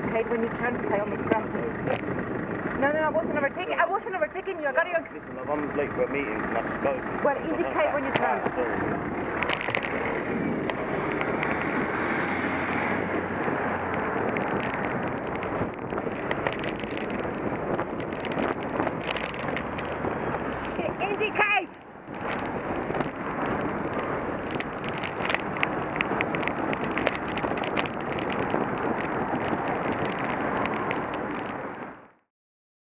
indicate when you turn because I almost crashed it. No, I wasn't overtaking you. I got you. Listen, I'm late for a meeting and I have to go. Well, indicate when you turn. Indicate!